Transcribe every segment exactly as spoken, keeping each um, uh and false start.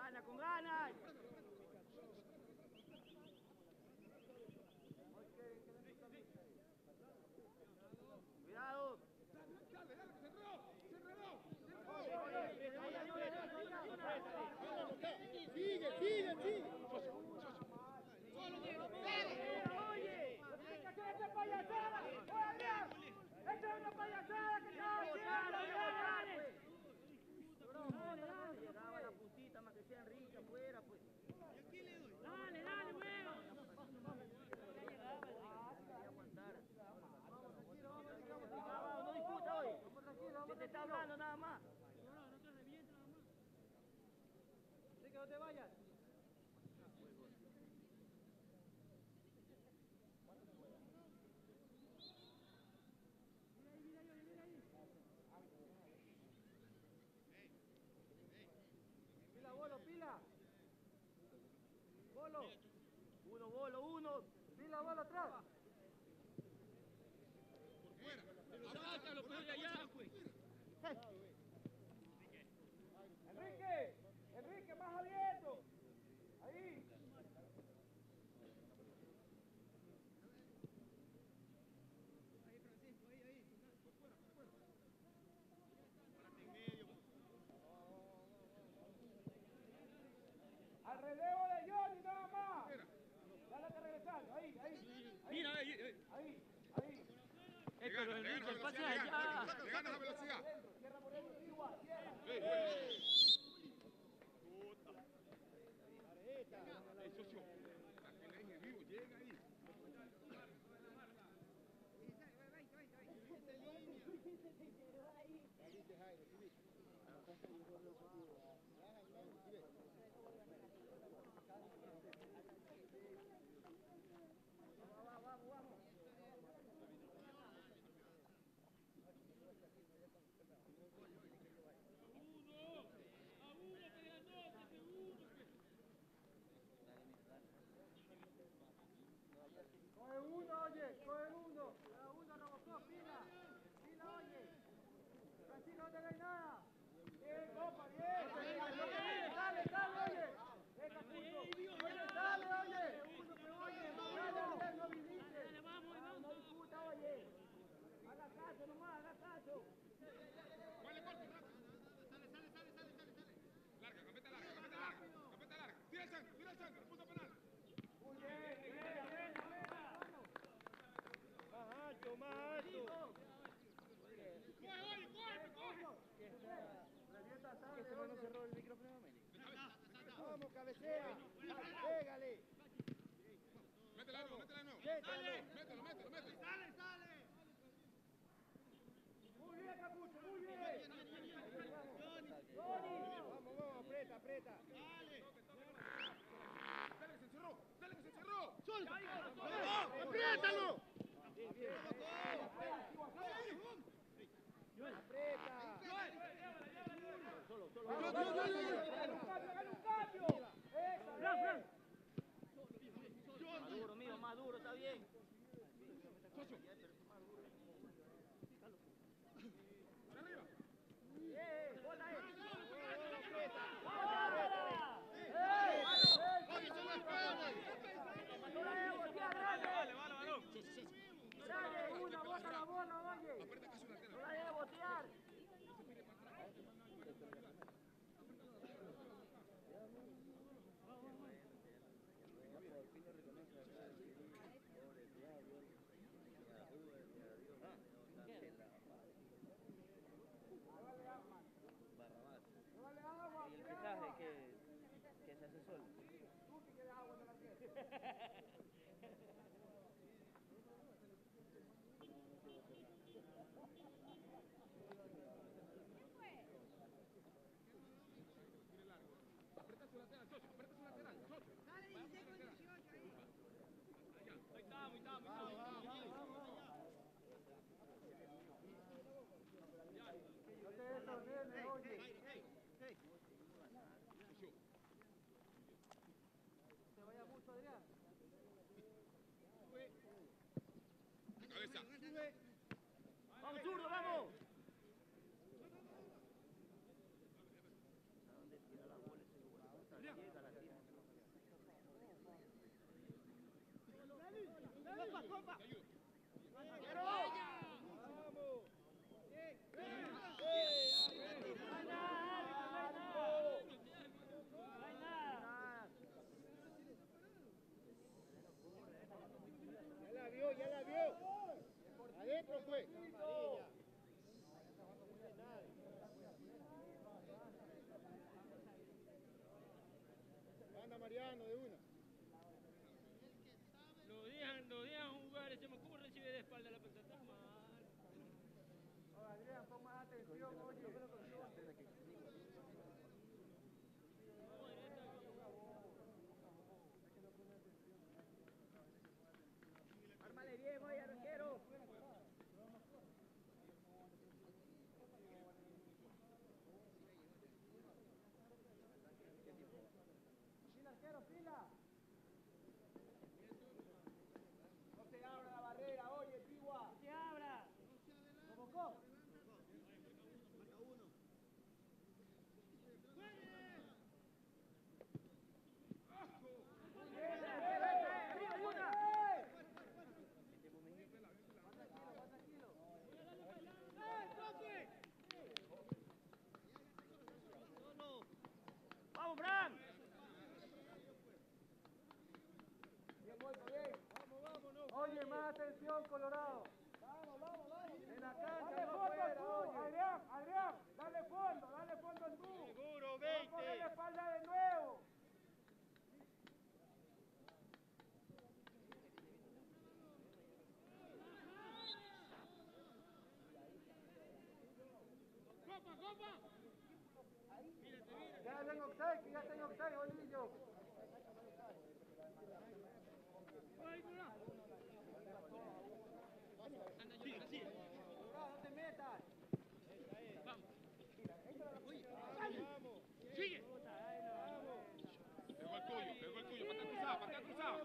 ganas, con ganas. Cuidado. Dale, dale, se enredó, se enredó, se enredó. Sigue, sigue, sigue. Solo Diego, oye. ¡Echa esta payasada! ¡Oye, Adrián! ¡Echa una payasada que no llegaba la puntita más que sea Enrique afuera, pues. Dale, dale, huevo. No discuta hoy. Que te está hablando nada más. No, no te revientes nada más. Así que no te vayas. Mira ahí, mira ahí, mira ahí. Pila, bolo, pila. Bolo. Uno, bolo, uno. Pila, bolo, atrás. Por fuera. Sácalo, pues de allá, pues. Enrique, Enrique, más abierto. Ahí. Ahí, Francisco, ahí, ahí. Por fuera, por fuera. Al relevo de Johnny nada más. Dale que regresando. Ahí, ahí. Mira, ahí, ahí. Ahí, ahí. Le ganas, le ganas a velocidad, le ganas, le ganas a velocidad. Cierra por ahí, igual, cierra. Puta. Ey, socio. Aquel ahí es vivo, llega ahí. Vamos, vamos, vamos. Coge uno, oye, coge uno. Cada uno, Robocop, pila. Pila, oye. Francisco, no te doy nada. Bien, copa, bien. Dale, dale, oye. Venga, punto. Oye, dale, oye. Uno, pero oye. Dale, oye, no viniste. Dale, vamos, vamos. No disputa, oye. Haga caso nomás, haga caso. Vale, corte, sale, sale, sale, sale, sale, sale. Larga, capeta larga, capeta larga, capeta larga. Tira el centro, tira el centro, punto penal. Muy bien, bien, bien, más alto, más alto. ¡Coge, oye, coge, coge! Que este no cerró el micrófono, Meli. Vamos, cabecea. Pégale. Métela de nuevo, métela de nuevo. Dale. Mételo, mételo, mételo. Sale, sale. Muy bien, Capucho, muy bien. Vamos, vamos, aprieta, aprieta. Dale que se encerró, dale que se encerró. ¡Apriétalo! Aprieta. Solo, solo. ¡Hágale un cambio, hágale un cambio! Más duro, mío, más duro, está bien. Socio. Arriba. Bien, bola ahí. Aprieta. Vale, vale, varón. Socio, socio. Dale, una, bota la bola, oye. Aprieta casi una No la debe botear. Y el fichaje que, que se hace solo. Tú que quieres agua en la tierra. Aprieta su lateral, socio, aprieta su lateral, socio. Dale, dieciséis con dieciocho ahí. Allá, ahí estamos, ahí estamos, ahí estamos. No te dejes, nene, oye. Socio. Se vaya mucho, Adrián. De cabeza. Vamos, zurdo, vamos. copa, copa. Te ayudo. Ya la vio, ya la vio. Adentro fue. Anda Mariano de una. Lo dejan, lo dejan jugar ese ¿cómo recibe de espalda la pelota? Está mal. Adrián, pon más atención, oye. Ármale bien, oye, arquero. Pila, arquero, pila. No se abra la barrera, oye, Piwa. ¡Se abra! ¿Provocó? ¡Vamos, Fran! Bien, Boico, bien. Vamos, vámonos. Oye, más atención, Colorado. Vamos, vamos, vamos. En la cancha, dale no fondo fuera, tú, oye. Adrián, Adrián, dale fondo, dale fondo en tú. Seguro, Vamos a poner la veinte. espalda de nuevo. ¡Copa, copa! Ya está en offside, que ya está en offside, Bolillo. Sigue, sigue. No te metas. Vamos. Sigue. Pegó el tuyo, pegó el tuyo. Patea cruzada, patea cruzada.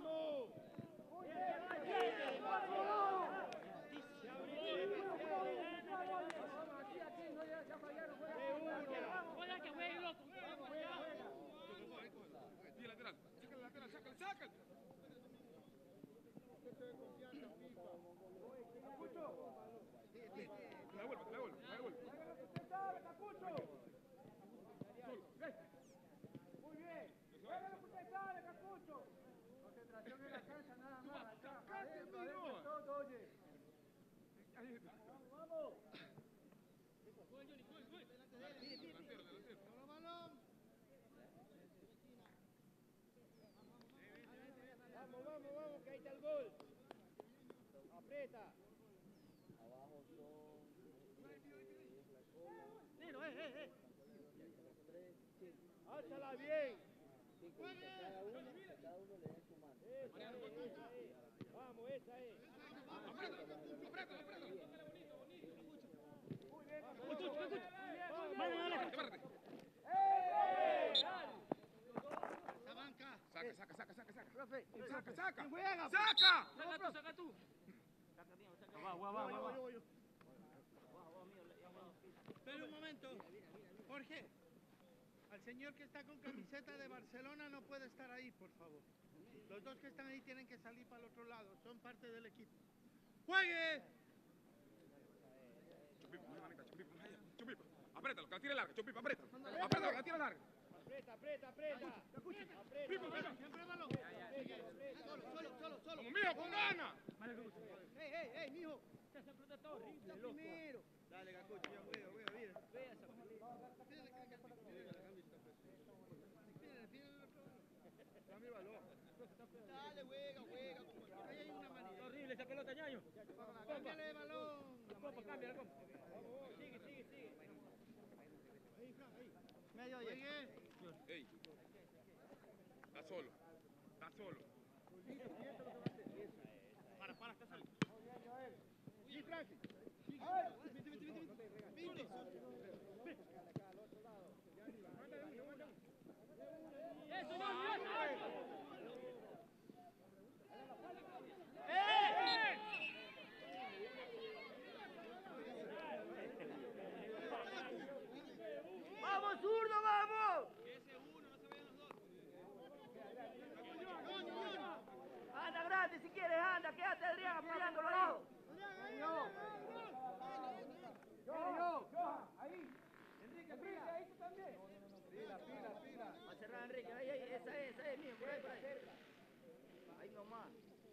Aquí, aquí, no, ya, ya fallaron. Juega que juegue, loco. Y el lateral. Sácale el lateral, sácale, sácale. Te la devuelvo, te la devuelvo, te la devuelvo. Usted sabe, Capucho. Solo. Muy bien. Juega lo que usted sabe, Capucho. Concentración en la cancha, nada más. Acá, adentro, adentro, todo, oye. Ahí está. Vamos, vamos. Delantero, delantero. Vamos, vamos, vamos, que ahí está el gol. Aprieta. Abajo son Nero, eh, eh, eh. tres, cinco. Álzala bien. Cinco, y que cada uno, que cada uno le dé su mano. Esa es, esa es. Vamos, esa es. Apriétalo, apriétalo, apriétalo. Muy bien, Escucha, escucha. Muy bien, muy bien. Vale, dale. Párate, párate. ¡Eh! Saca, saca, saca, saca, saca. Profe, Saca, saca. juega? ¡Saca! Saca tú, saca tú. Saca, tío, saca. Va, va, va, va. Espera un momento. Jorge, al señor que está con camiseta de Barcelona no puede estar ahí, por favor. Los dos que están ahí tienen que salir para el otro lado, son parte del equipo. ¡Juegue! Chupipa, no manita, chupipa, no, chupipa. Apriétalo, que la tire larga, chupipa, apriétalo. Apriétalo, que la tire larga. Aprieta, aprieta, aprieta. Aprieta. Pipa, pipa. Siempre balón. Solo, solo, solo, solo. Como mío, con ganas. Ey, ey, ey, mijo. Esa pelota está horrible, Está loco. primero. Dale, Cacucho, ya juega, juega, mira. Vea esa pelota. Dame el balón. Dale, juega, juega. Ahí hay una manita. Está horrible esa pelota, ñaño. Cámbiale de balón. Copa, cambia la copa. Sigue, sigue, sigue. Medio, oye. Ey. Está solo. Está solo. Para, para, está solo. Sí, Francis. Eso, ya, ya. ¡Vamos, zurdo, vamos! Anda, grande, si quieres, anda, quédate Adrián apoyándolo ahí. Yo. Yo, yo, yo, ahí. Enrique, Enrique, ahí tú también. Pila, pila, pila. Va a cerrar Enrique, ahí, ahí, esa es, esa es mío, por ahí, por ahí. Ahí nomás.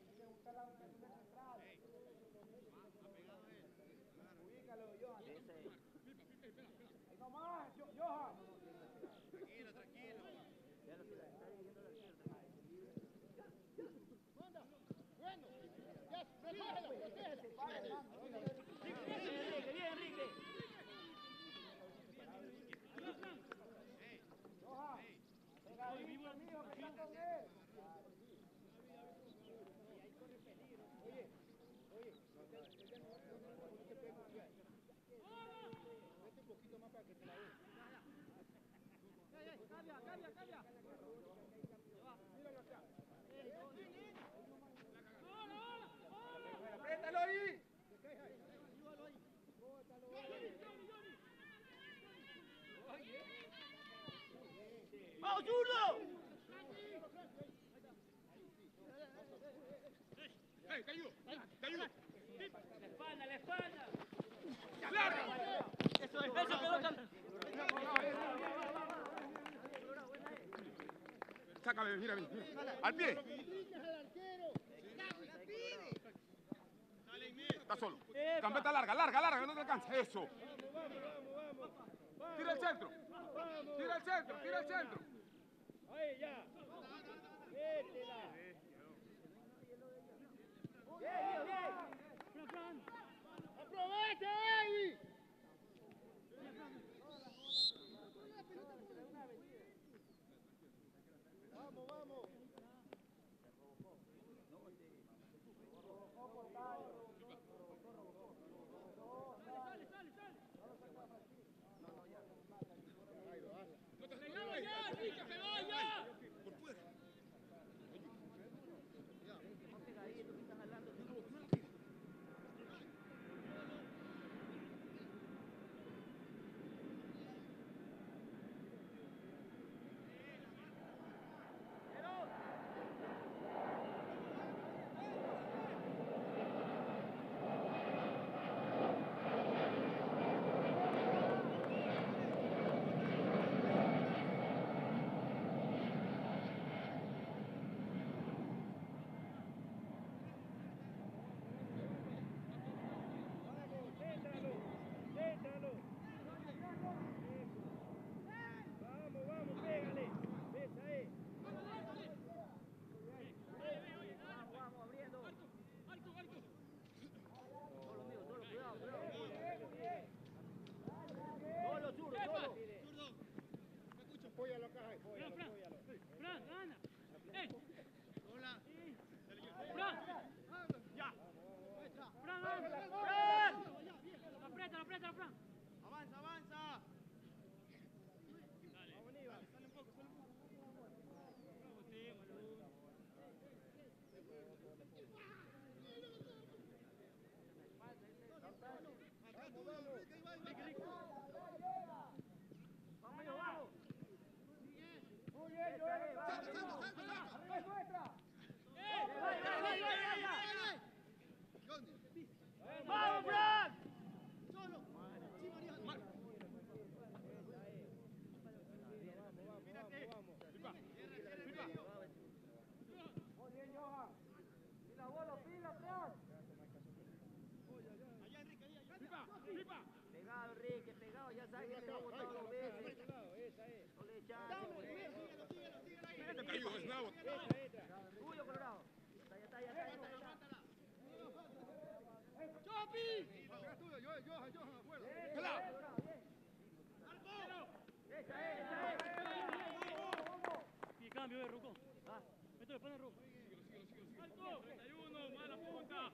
Ubícalo, Johan. Esa es. Ahí nomás, Johan. Tranquilo, tranquilo. Ya lo está dirigiendo el arquero. Bueno, ya, protégelo, protégelo. Bien, Enrique, bien, Enrique. Johan. Pegadito, amigo, que está con él. Oye, oye, vete un poquito más para que te la dé. Cambia, cambia, cambia. Míralo acá. ¡Apriétalo ahí! ¡Vamos, zurdo! ¡Ey, te ayudo! ¡Te ayudo! La espalda, la espalda. ¡Larga! Eso es, esa pelota. Sácame, mira, mira. ¡Al pie! Está solo. Gambeta larga, larga, larga, no te alcanza. Eso. Tira el centro. Tira el centro, tira el centro. Ahí, ya. Métela. Bien, bien, bien. ¡Aprovecha, Eddie! Vamos, vamos. Sale, sale, sale. No te Pegado ya, Enrique, pegado ya. Por fuera. Más pegadito, que estás jalando. Céntralo, céntralo. Vamos, vamos, pégale. Esa es. Vamos, vamos, abriendo. Arco, arco. Solo mío, solo, cuidado, cuidado. Solo, zurdo, solo. Apóyalo acá, Fran, apóyalo, Fran. apóyalo. Fran, gana. ¡Eh! Hola. Fran. Ya. Fran, gana. ¡Fran! Aprieta, aprieta, Fran. Avanza, avanza. Dale. Sale un poco, sale un poco. Vamos, vamos. Vamos, hijo, vamos. Muy bien, Joel. Arriba es nuestra. ¡Eh! Vaya, vaya, vaya, vaya. ¿Dónde? ¡Vamos, Fran! Solo. Mírate. Vamos, Pipa, pipa. muy bien, Johan. Pila, bola, pila, Fran. Pipa, pipa. Pegado, Enrique, pegado. Ya sabes que te va a botar dos veces. Esa es. No le echas. Este te ayudo, es nuevo. Entra, entra. Tuyo, Colorado. Ya está, ya está, ya está, ya está. ¡Chopi! Acá tuyo, Johan, Johan, Johan, afuera. Pelado. Esa es, esa es. Y cambio de Rucón. Ah, Esto le pone rojo. ¡Alto! treinta y uno, mala punta.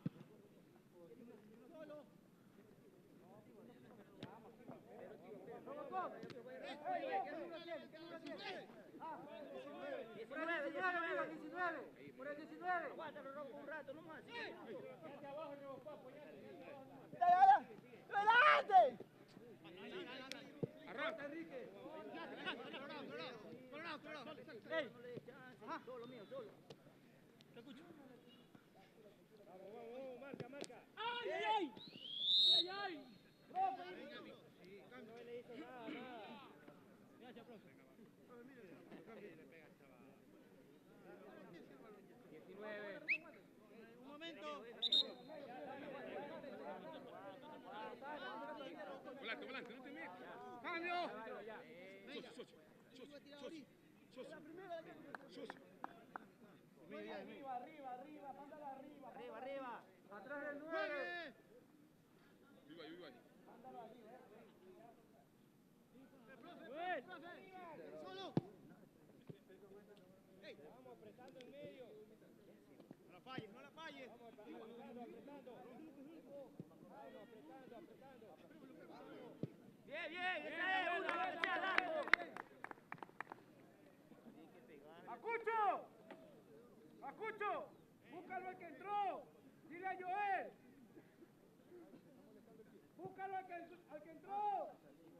Robocop. Ey, ey, ¿qué número tiene? ¿Qué número tiene? Ah, diecinueve, diecinueve, diecinueve. amigo, diecinueve. Por el diecinueve. Aguántalo, Roco, un rato nomás. sigue. Arranca. Enrique. Colorado, colorado. Colorado, colorado. No le des chance. Solo mío, solo. Te escucho. Cambio. Venga. Socio, socio, socio, socio, socio. Arriba, arriba, arriba, mándala arriba. Arriba, arriba. Atrás del nueve. ¡Juegue! Viva ahí, viva ahí. Mándalo arriba. ¡Profe, profe! ¡Solo! Vamos apretando en medio. No la falles, no la falles. Vamos apretando, apretando. Vamos apretando, apretando. Bien, bien, esa es una, que sea largo. ¡Acucho! ¡Acucho! ¡Búscalo al que entró! ¡Dile a Joel! ¡Búscalo al que, al que entró!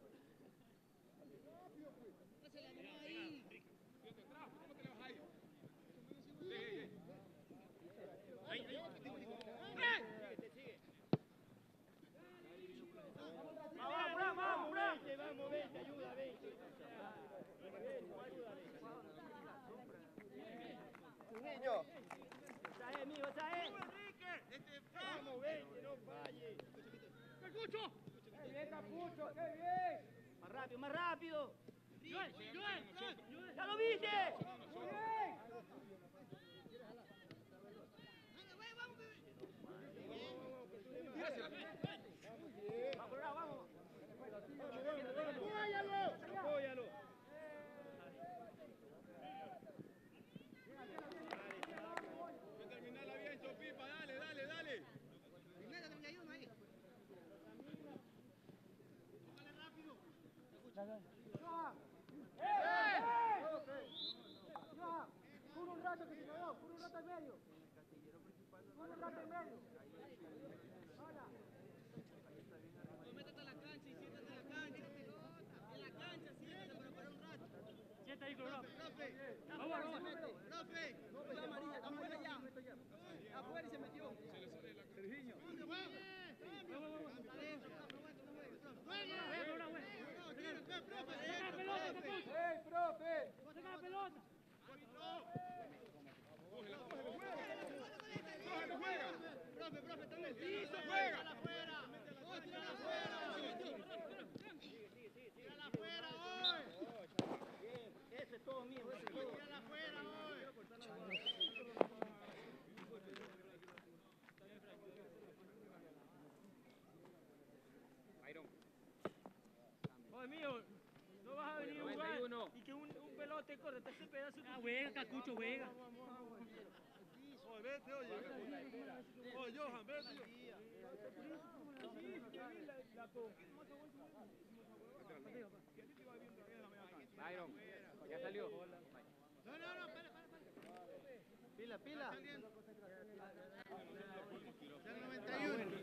Fíjate atrás, ¿cómo te le vas ahí? Ey, ey, ey. Vamos, Bram, vamos, Bram. Vamos, vente, ayuda, vente. Niño. Esa es, mío, esa es. Vamos, vente, no falles. ¡Cacucho! ¡Qué bien, Capucho! ¡Qué bien! Más rápido, más rápido. ¡Joel! ¡Joel! ¡Joel! ¡Ya lo viste! ¡Muy bien! Vamos, Bram, vamos. Apóyalo. Apóyalo. Terminala bien, Chopipa, dale, dale, dale. ¡Johan! ¡Eh! ¡Johan! ¡Cura un rato que se quedó! ¡Cura un rato en medio! ¡Cura un rato en medio! ¡Hola! Métete a la cancha y siéntate en la cancha. En la cancha, siéntate para parar un rato. Sienta ahí, Colorado. Profe, Vamos, vamos. profe. Profe, amarilla, está afuera ya. Afuera y se metió. Sergiño. Vamos, vamos. Adentro, profe, juega. Juega, juega. Saca la pelota, Capucho. ¡Ey, profe! Saca la pelota. Cógela, cógela, juega. Cógela, juega. Profe, profe, está en el piso. Juega. Tírala afuera. Oh, tírala afuera. Tírala afuera hoy. Ese es todo mío, ese es todo. Tírala afuera hoy. Byron. Oye, mío, no vas a venir a jugar y que un, un pelote corre, te hace pedazo. Ah, juega, Cacucho, juega. Oye, vete, oye. Oye, Johan, vete. Byron, ya salió. No, no, no, espera, espera. Pila, pila. Del noventa y uno.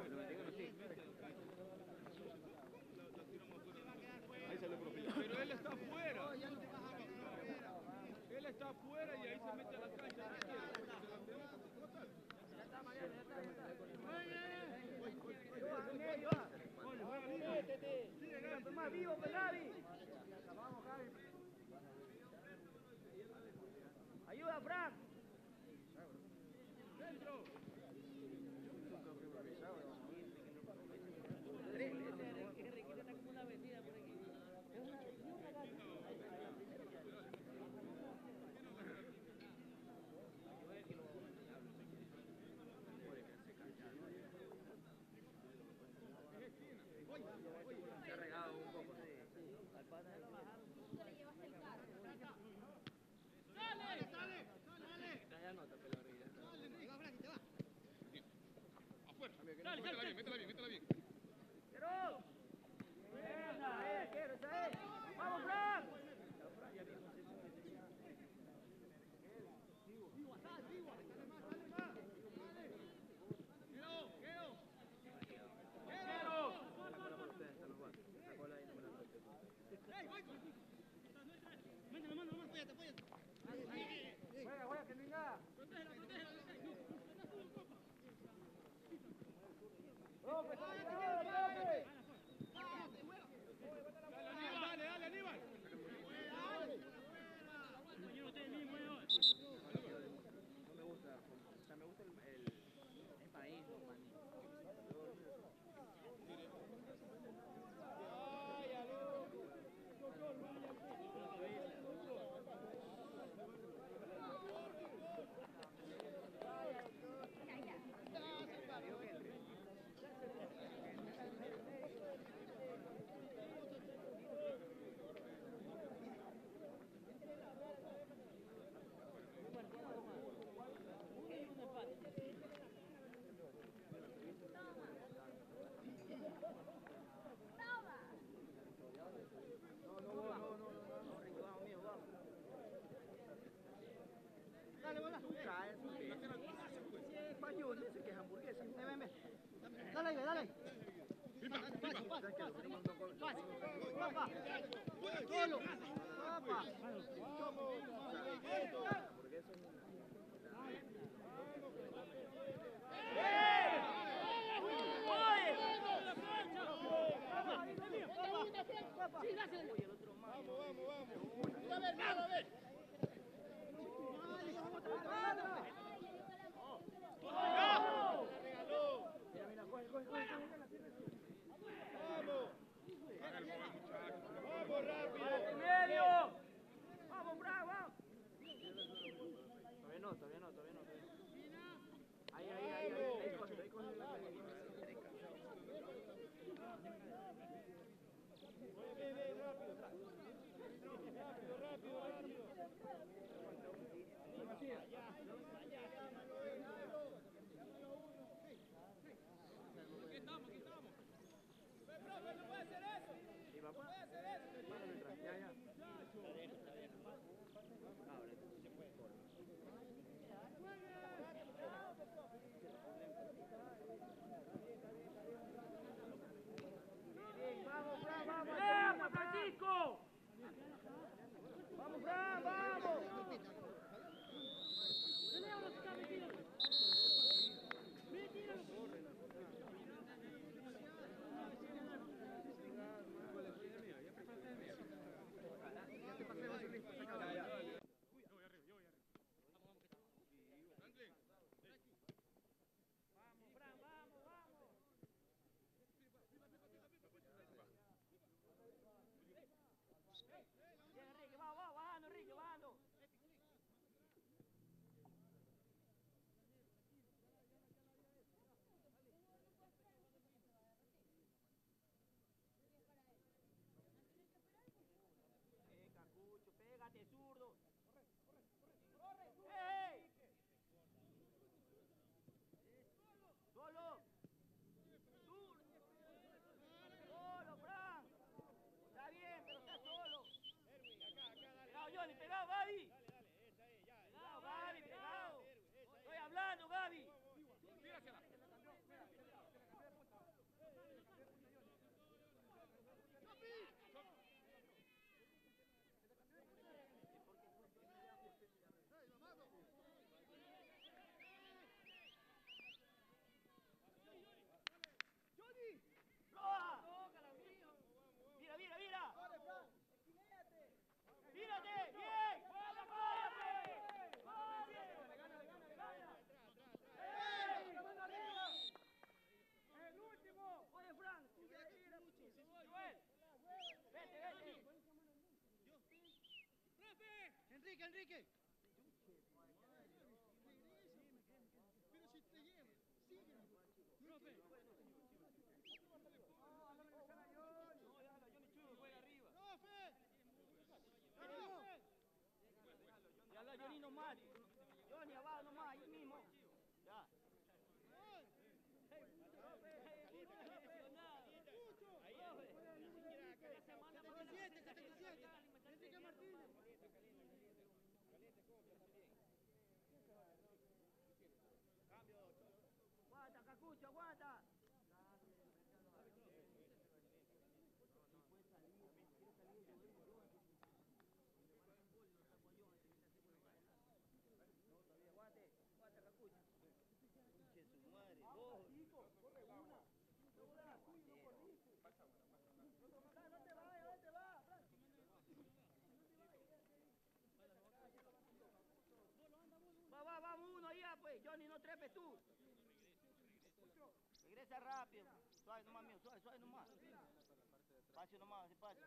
Pero él está afuera. Él está afuera y ahí se mete a la cancha. Más vivo, Gaby. Vamos, Gaby. Ayuda, Frank. Se ha regado un poco. Afuera. Métela bien, métela bien, métela bien. ¡Quiero! ¡Esa es, quiero, esa es! ¡Vamos, Frank! Juega, juega, que no hay nada. ¡Profe, está Solo. Papá. Vamos, bravo. Todavía no, todavía no, todavía no. Ahí, ahí, ahí, ahí, ahí, coge, ahí, coge. ¡Vamos, Francisco! ¡Vamos, Fran, vamos! Pégate, zurdo. ¡Ey! Solo. Solo, Fran. Está bien, pero está solo. Pegado, Johnny, pegado, Gaby. Pegado, Gaby, pegado. Estoy hablando, Gaby. Tírasela. Mira, mira, mira. Mírate, bien. ¡El último! Oye, Fran, tú ya mira. Joel, vete, vete. Enrique, Enrique. Pero si te lleva, sigue. Profe. Ya la Johnny nomás. Johnny abajo nomás, ahí mismo. Ya. Enrique Martínez. Aguanta, Cacucho, aguanta. Aguante, aguanta, Cacucho. Pinche su madre, dos. Corre una. No te vayas, no te vas, Fran. Va, va, vamos uno allá, pues. Johnny, no trepes tú. Regresa rápido. Suave nomás, mío, suave, suave nomás. Espacio nomás, espacio.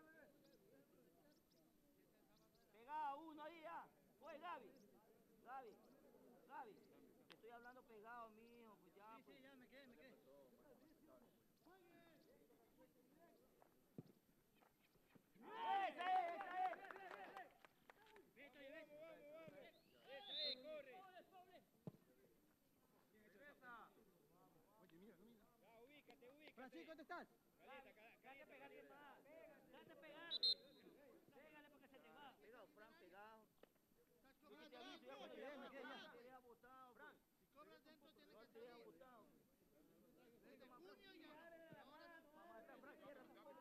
Pegado uno ahí, ya. Pues, Gaby. Gaby. Gaby. Te estoy hablando pegado, mijo. Pues ya, Sí, pues. sí, ya me quedé, me quedé. ¡Esa es, esa es! Francisco, ¿dónde estás? Trate de pegarte más. Trate de pegarte. Pégale porque se te va. Pegado, Fran, pegado. Yo que te aviso, ya cuando quedé, me quedé ya. te deja botado, Fran. Si cobras dentro, tiene No que te deja salir. botado. Desde junio ya. Vamos a estar, Fran, cierra.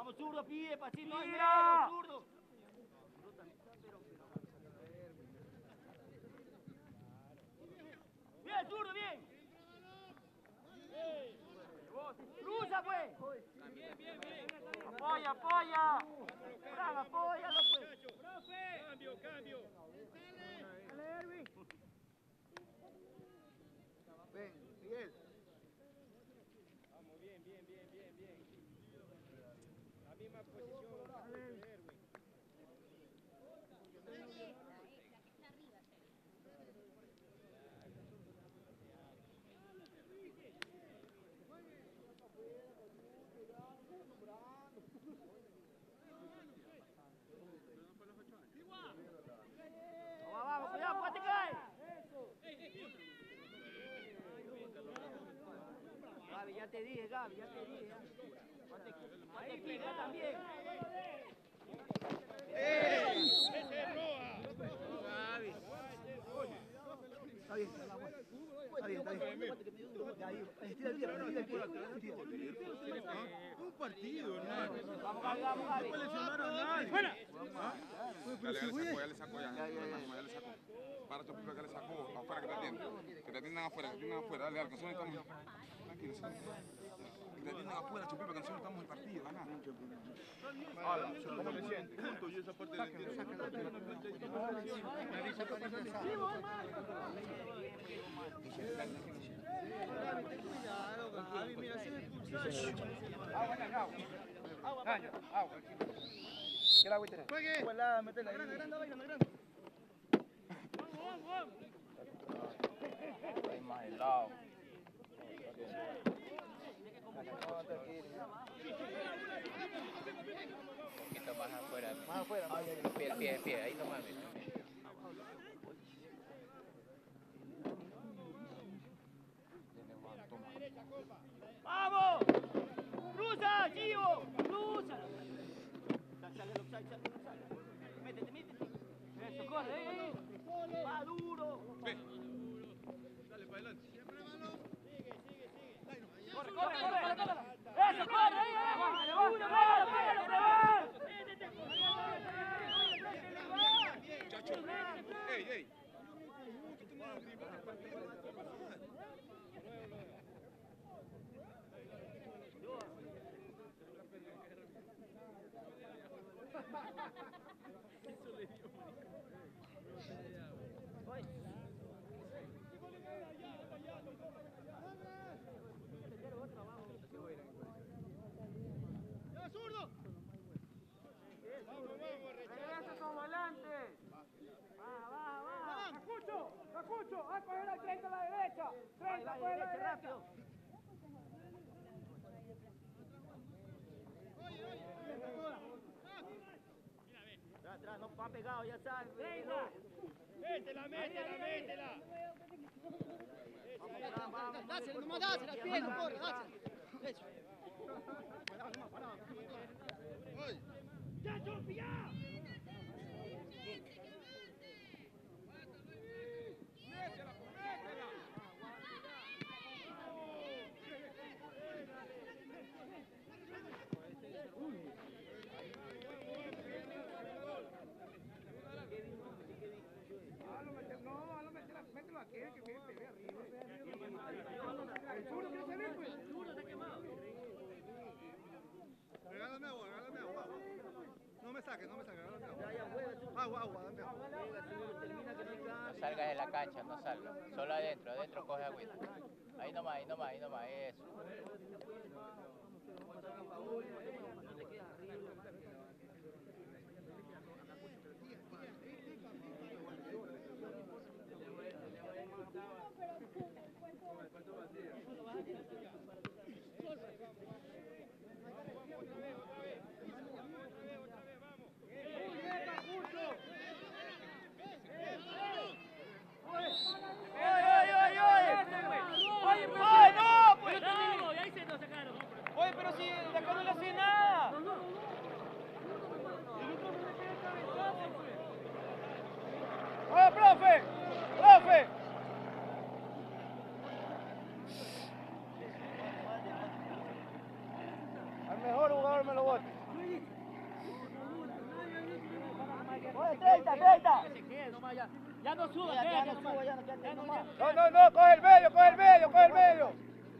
Vamos, zurdo, pide, pasito al medio, Mira. zurdo. Bien, zurdo, bien. Cruza, pues. Bien, bien, bien. Apoya, apoya. Fran, apóyalo, pues. Profe. Cambio, cambio. Dale, Erwin. Ven, Miguel. Vamos, bien, bien, bien, bien, bien. La misma posición. Erwin. Vamos, vamos, cuidado, pues te cae. Gaby, ya te dije, Gaby, ya te dije. Ponte, ponte pica también. Está bien, está bien. Está bien, está bien. Ya, ahí, estira el pie, estira el pie, estira el pie. Un partido, hermano. Vamos, Gaby, vamos, Gaby. No puede lesionar a nadie. ¡Fuera! Dale, ya le sacó, ya le sacó, ya. Ya, ya, ya le sacó. Para tu pico que le sacó. Afuera que te atiendan. Que te atiendan afuera, que te atiendan afuera. Dale, dale, que nosotros estamos. Tranquilo, sí. Que te atiendan afuera, Chupipa, que nosotros estamos en el partido. Acá. Hola, ¿cómo te sientes? Punto, yo esa parte la entiendo. Gaby, mira, se me expulsó. Agua, agua. Agua, agua. Agua. ¿Qué la agua tenés? Juegue. Pues la metela. Grande, grande, grande, grande. Hay más helado. Un poquito más afuera. Más afuera. Pie, pie, pie. Ahí nomás. Mira. ¡Vamos! ¡Cruza, Gio! ¡Cruza! Sale el offside, sale el offside. Métete, métete. Eso, corre, eh, eh. Va duro. Ve. Dale, para adelante. Corre, corre, corre, corre. Eso, corre, ahí, ahí. Duro, pégalo, pégalo, pégalo. Chacho. Ey, ey. Regresa con volante. Baja, baja, baja. Cacucho, Cacucho. A coger al treinta a la derecha. treinta, coge a la derecha. Rápido. Atrás, atrás, no va pegado, ya sabes. Venga. Métela, métela, métela. Vamos, vamos. Dásela, nomás dásela, al pie, no corre, dásela. Eso. ¡Ya, Chopi, ya! No, no, métela, mételo aquí, que viene, pegue arriba. El zurdo quiere salir, pues. El zurdo está quemado. Regálame agua, regálame agua. No me saques, no me saques, regálame agua. Agua, agua, dame agua. No salgas de la cancha, no salgas. Solo adentro, adentro coge agüita. Ahí nomás, ahí nomás, ahí nomás. Eso. Oye, pero si de acá no le hace nada. ¡Oye, profe! ¡Profe! Al mejor jugador me lo voto. treinta, treinta. Se quede nomás ya. Ya no suba, Ya, ya quédate no nomás. suba, ya no quédate Ya no, nomás. ya. No, no, no, coge el medio, coge el medio, coge el medio.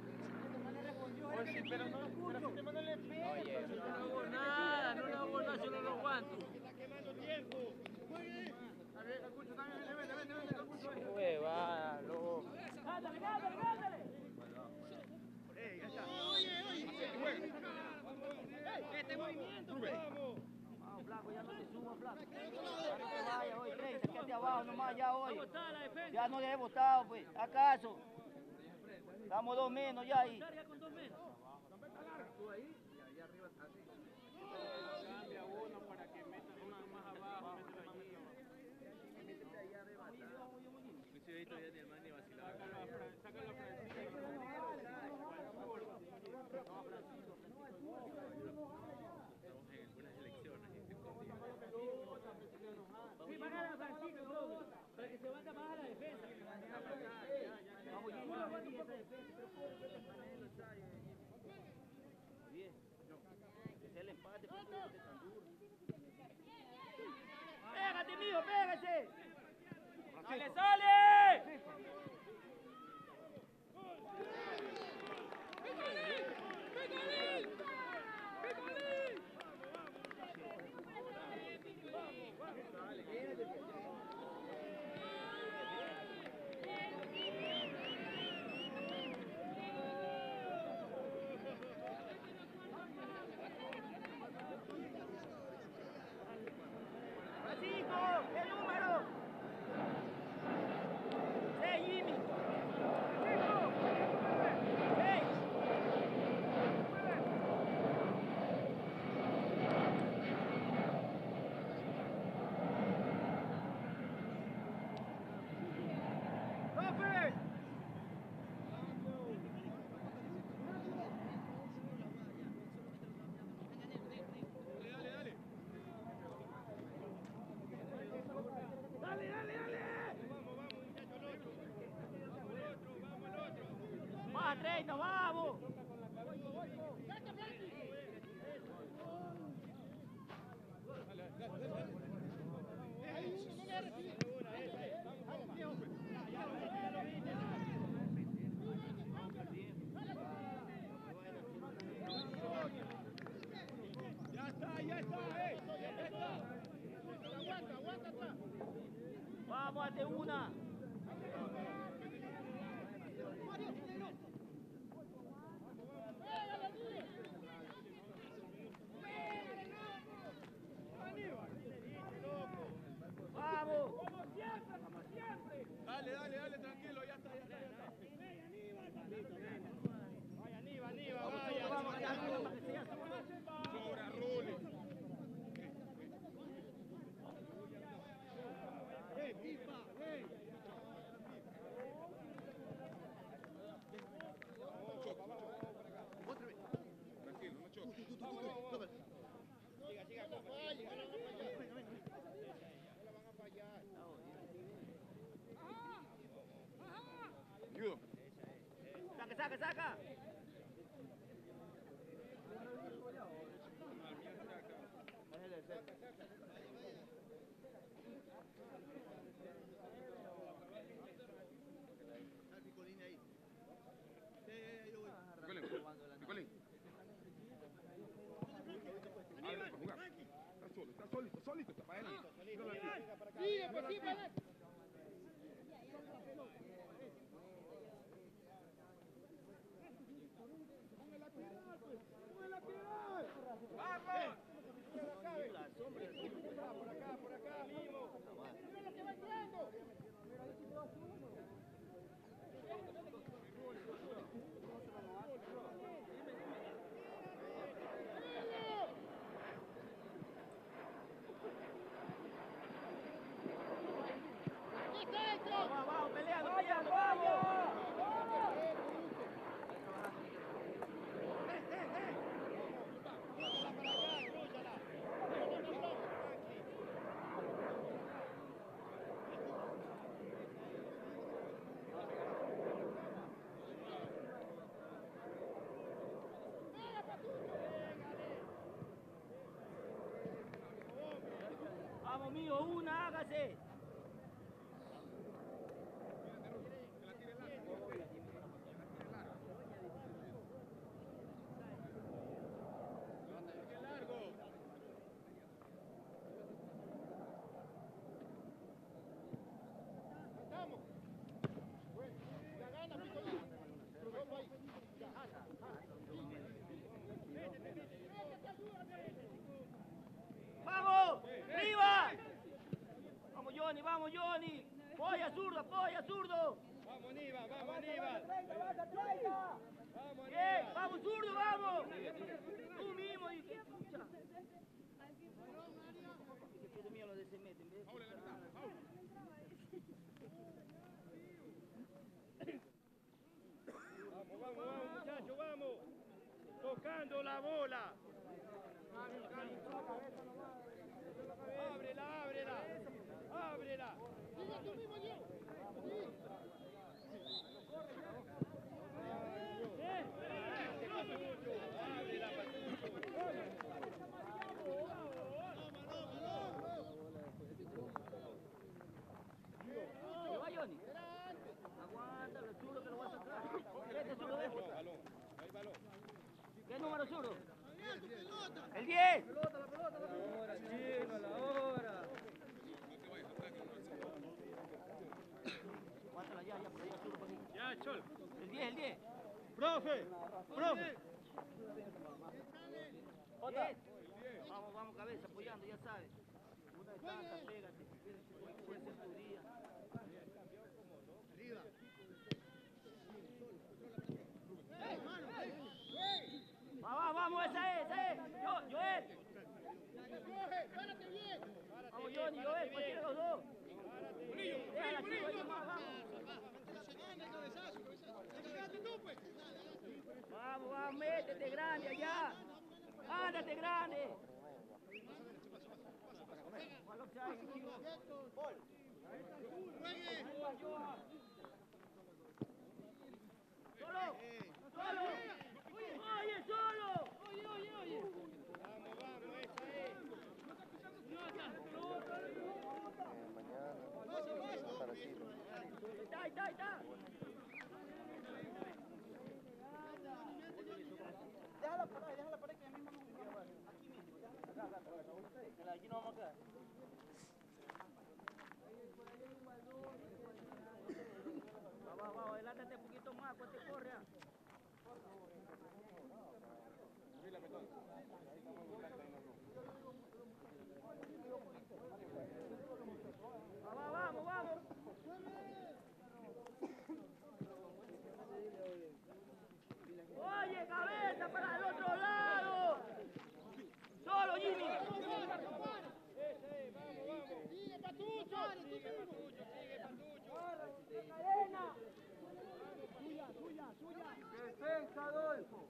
Oye, pero no, pero si te mando el espejo. Oye, No hago nada, no le hago nada, yo no lo aguanto. Hueva, loco. Ándale, ándale, ándale. Este movimiento, pues. Vamos, Flaco, ya no te subo, Flaco. No te vayas hoy, treinta, quédate abajo nomás ya hoy. ¿Cómo está la defensa? Ya no le he votado, pues. ¿Acaso? Estamos dos menos ya ahí. Ya con dos menos. Sí, bajar a Francisco, bro, para que se vaya más a la defensa. Vamos, ya, ya, aguanta un poco. Bien. Es el empate, por favor, de tan duro. ¡Pégate, mijo, pégate! ¡Sale, sale! Francisco, ¿qué número? Seis, Jimmy. Seis. ¡Profe! Más treinta, vamos. Ya está, ya está, eh. Ya está. Aguanta, aguanta atrás. Vamos, hazte una. Vamos. Dale, dale, dale, tranquilo, ya está, ya está, ya está. Vaya, Aníbal, Aníbal, vaya. Vamos, vamos, para que sea. Sobra, Ruli. ¡Eh, pipa! ¡Eh! tranquilo, no choques. Siga, siga, no falle, no la van a fallar. No la van a fallar. Ayudo. Saca, saca, saca. Nicolín, Nicolín. Ábrele para jugar. Está solo, está solito, solito, está para adelante. Sigue, pues sigue, adelante. ¡Vamos! Por acá, por acá, mimo. Mira lo que va entrando. Vamos, vamos, peleando, peleando, vamos. ¡Vamos! ¡Arriba! ¡Vamos, Johnny! ¡Vamos, Johnny! ¡Polla, zurdo! ¡Polla, zurdo! Vamos, Aníbal, vamos, Aníbal. Vamos, Bien, Aníbal. vamos, zurdo, vamos. Tú mismo, y qué pucha. Que quede mío lo de se meten, ¿ves? Vamos, vamos, vamos, muchachos, vamos. Tocando la bola. Ábrela, ábrela. Ábrela. ¿Qué va, Johnny? Aguanta, el zurdo que lo va a sacar. Este zurdo, vete. ¿Qué número zurdo? El diez. Ahora, chico, a la hora. Aguántala ya, ya, por ahí el zurdo, por ahí. Ya, Chol. El diez, el diez. Profe, profe. Otra. Vamos, vamos, cabeza, apoyando, ya sabes. Una estaca, pégate. Puede ser tu día. Va, va, vamos, esa es, esa es. Yo, Joel. Vamos, Johnny, Joel, cualquiera de los dos. Déjala, chico, ahí nomás, vamos. Vamos, vamos, métete grande allá. Ándate grande. Solo, solo. Oye, solo. Oye, oye, oye. Vamos, vamos, esa es. Ahí está, ahí está, ahí está. Déjala por ahí, déjala por ahí que ya mismo nos vamos. Aquí mismo, ya. Acá, acá, acá. Aquí no vamos a quedar. Va, va, va, adelántate un poquito más, pues te corre. Va, va, vamos, vamos. Oye, cabeza para el otro lado. Solo, Jimmy. Sigue Patucho, sigue Patucho, sigue Patucho. Cadena. Suya, suya, suya. Defensa, Adolfo.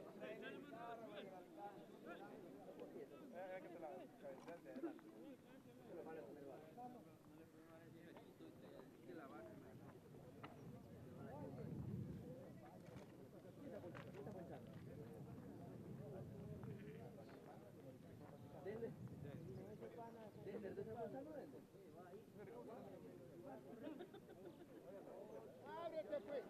Ábrete, pues.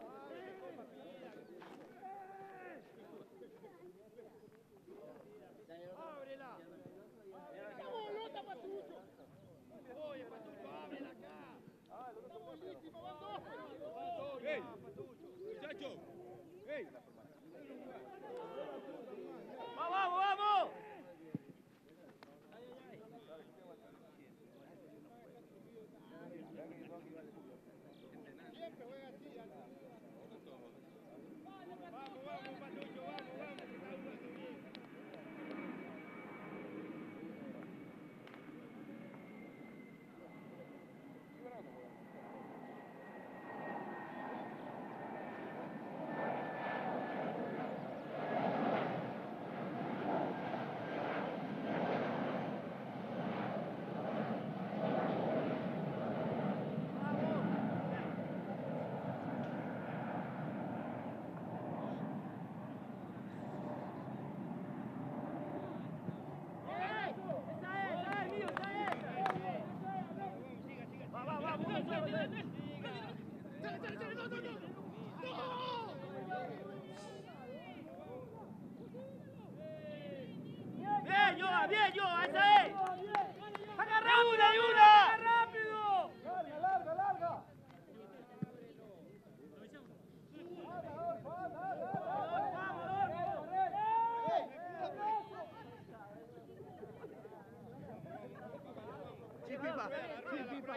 Ábrela. ¡Vamos, lota, Patucho! Oye, Patucho, ábrela acá. ¡Está buenísimo, van dos! ¡Ey, Patucho! Muchachos. ¡Ey! ¡Vamos, vamos, vamos! Siempre juega así, ya. Vamos, vamos, Patucho, vamos, vamos, que está jugando bien.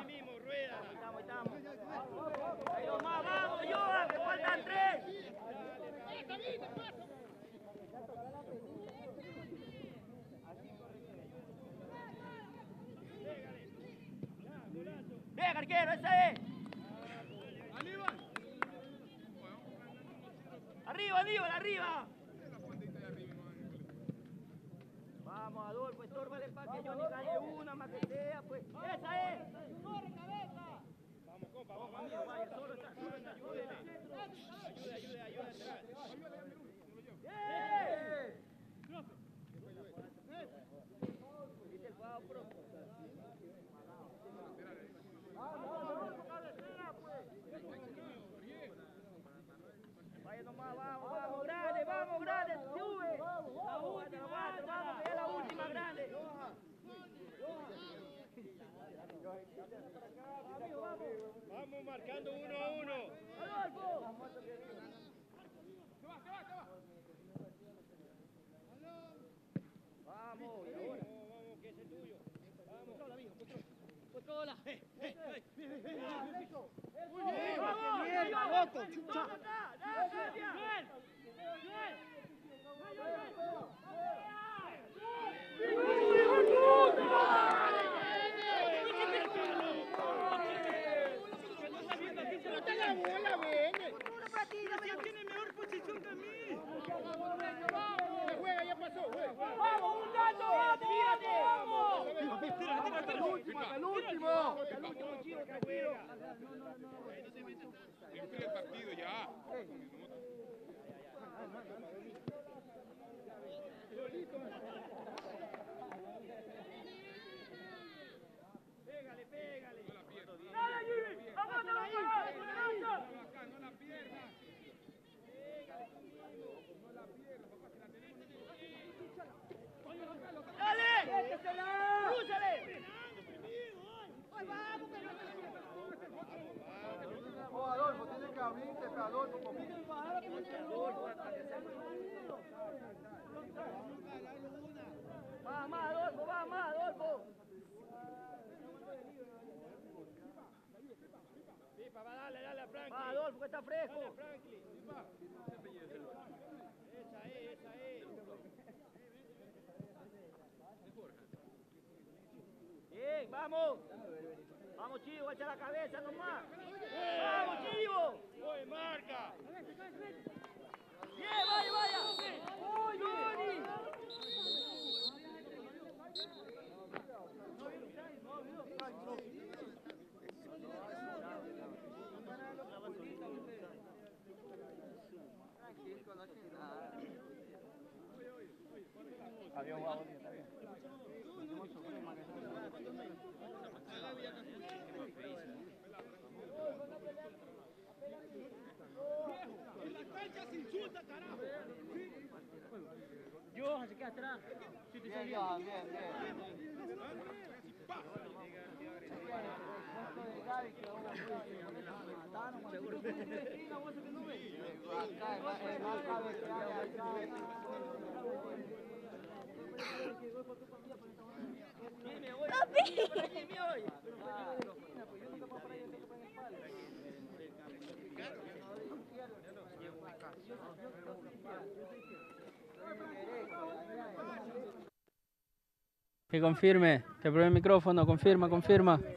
mismo, rueda. Estamos, estamos. Ahí nomás, vamos, Johan, que faltan tres. Venga, arquero, esa es. Arriba, Aníbal, arriba. Vamos, Adolfo, estórbale para que Johnny calle una, más que sea, pues. Esa es. Corre, cabeza. Vamos, compa, vamos, amigo, vaya, solo está, solo está, ayúdele. Ayude, ayude, ayude atrás. ¡Eh! ¿Viste el foul, pro? Vaya nomás, vamos, vamos, grande, vamos, grande, sube. La última, vamos, vamos, que es la última grande. Vamos marcando uno a uno. Adolfo. Vamos, y ahora. Vamos, vamos, que ese es tuyo. Vamos. Controla, amigo, controla. Controla. Eh, eh, eh. Muy bien, vamos, bien, loco, chucha. Bien, bien. Tiene mejor posición que mí. Juega, ya pasó, juega. ¡Vamos, un gato! ¡Tírate! ¡Vamos! Tira, tira, tira. Hasta el último, hasta el último. Chivo, tranquilo. Limpia el partido ya. Pégale, pégale. ¡Dale, Jimmy! ¡Aguanta la pelota! No la pierdas. ¡Dale! ¡Crúzale! Oh, Adolfo, tiene que abrirte, pero Adolfo, como... Va más, Adolfo, va más, Adolfo. Pipa, va, dale, dale a Franklin. Va, Adolfo, que está fresco. Dale a Franklin. Esa es, esa es. Bien, vamos. Vamos, Chivo, echa la cabeza nomás. Vamos, Chivo. Oye, marca. Bien, vaya, vaya. ¡Uy, Johnny! Avión, vamos, está bien. En la cancha se insulta, carajo. Johan se queda atrás. Sí, te Bien, salió. Johan, bien, bien. Jimmy, voy. Para Jimmy hoy. Que confirme, que pruebe el micrófono, confirma, confirma.